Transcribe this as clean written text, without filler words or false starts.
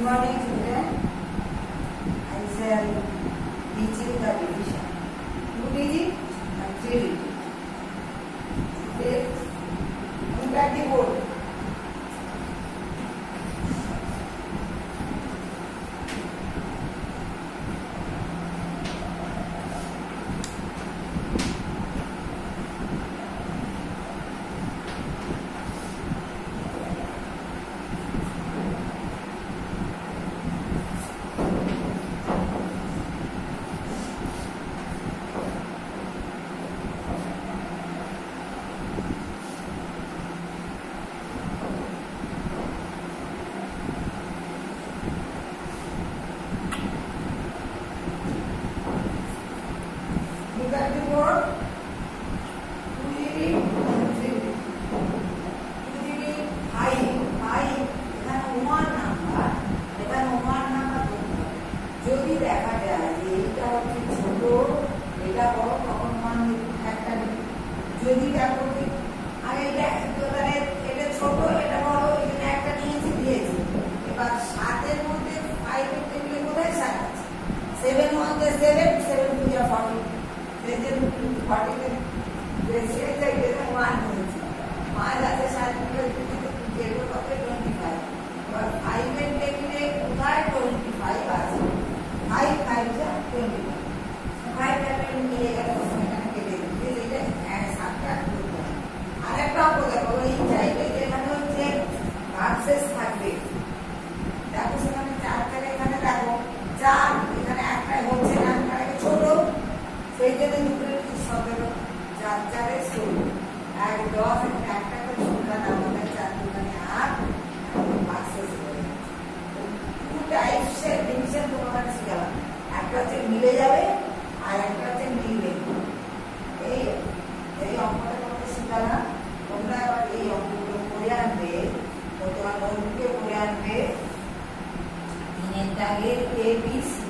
morning, children. I shall teach you the division. 2 digit and 3 digit. Okay. Look at the board. Look at the board. 2 digit and 3 digit. 2 digit 5. 5 এখানে 1 number, এখানে 1 number করতে হবে। যদি দেখা যায় যে এটা হচ্ছে ছোট, এটা বড়, তখন 1 একটা নেবে। যদি দেখো আর এটা এটা ছোট, এটা বড়, এখানে একটা নিয়েছি দিয়েছি। এবার 7 এর মধ্যে 5 এর টেবিলে কোথায় 7 আছে? 7 মধ্যে 7, 7 2 যা 40। যেহেতু 40 এর বেশি এটা এটা 1 হয়েছে। 5 আছে 7 এর টেবিলে যেটা কত 25। এবার 5 এর টেবিলে কোথায় 25 আছে? 5 5 যা 25। 5 টাকে নিয়ে গেলে এখানে কেটে দিতে এটা 7টা করতে হবে। আরেকটা অঙ্ক দেখো, এই চাইলে এখানে হচ্ছে ভার্সেস থাকবে। দেখো সেখানে 4 থেকে এখানে দেখো 4, এখানে একটাই হচ্ছে না, কারণ ছোট, সেই জন্য দুটো 17, 4 4 এ 16, 1 10, একটা করে সংখ্যা নাম হবে 4 দুগুণে 8, ভার্সেস করে। 2 টাইপস এর ডিভিশন তোমাদের শিখালাম। একটা হচ্ছে মিলে যাবে আর একটা হচ্ছে মিলবে। এই অঙ্কটা তোমাদের শিখালাম। তোমরা আবার এই অঙ্কগুলো করে আনবে, তোমার নোটবুকে করে আনবে। 3 এর দাগে ABC